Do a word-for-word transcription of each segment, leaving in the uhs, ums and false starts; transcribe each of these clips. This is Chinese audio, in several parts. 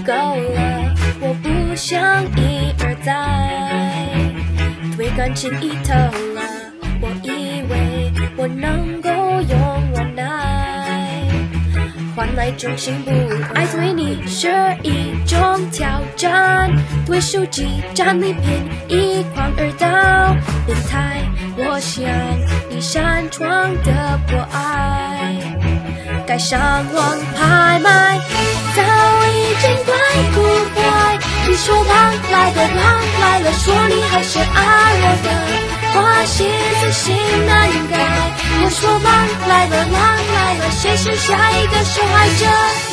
够了，我不想一而再，对感情一头了，我以为我能够用忍耐换来真心不爱，对你是一种挑战，对手机战利品一狂而到，变态，我想你擅闯的博爱，该上网拍卖，早已经怪不怪？你说狼来了，狼来了，说你还是爱我的，花心思心难改。我说狼来了，狼来了，谁是下一个受害者？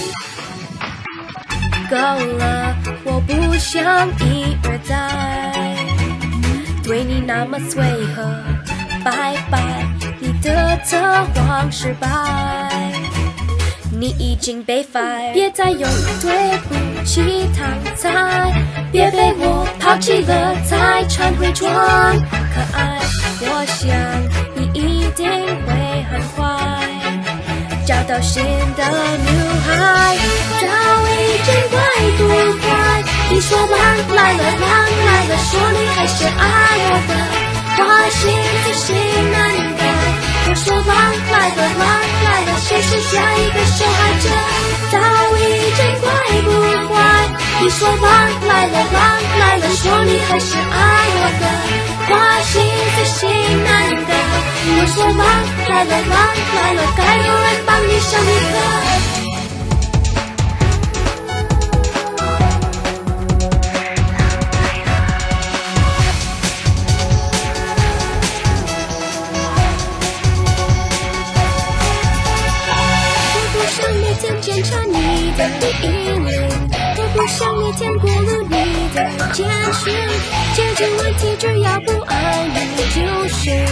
够了，我不想一而再，对你那么随和，拜拜，你的测谎失败。你已经被 fire， 别再用对不起搪塞，别被我抛弃了才忏悔装可爱。我想你一定会很快找到新的女孩，早已经怪不怪？你说狼来了，狼来了，说你还是爱我的，花心思心难改。我说狼来了，狼来了，谁是下一个受害者？早已经怪不怪？你说狼来了，狼来了，说你还是爱我的，花心思心难改。我说狼来了，狼来了，该有人帮你上一课。检查你的衣领，我不想每天过滤你的简讯，解决问题只要不爱你就行。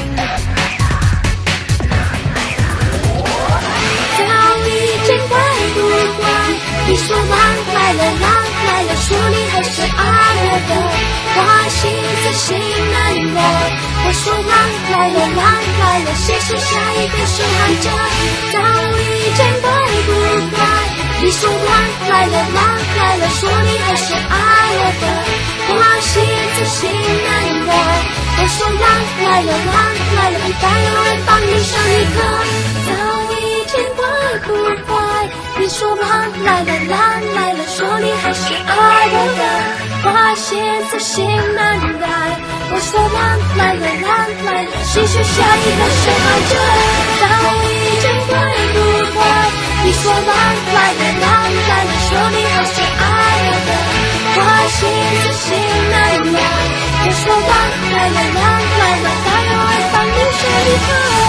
早已经怪不怪？你说狼来了，狼来了，说你还是爱我的，花心思心难改。我说狼来了，狼来了，谁是下一个受害者？早已经怪不怪？你说狼来了，狼来了，说你还是爱我的，花心思心难改。我说狼来了，狼来了，该有人帮你上一课。早已经怪不怪？你说狼来了，狼来了，说你还是爱我的，花心思心难改。我说狼来了，狼来了，谁是下一个受害者？早已经怪不怪？你说狼来了，狼来了，说你还是爱我的，花心思心难改。我说狼来了，狼来了，该有人帮你上一课。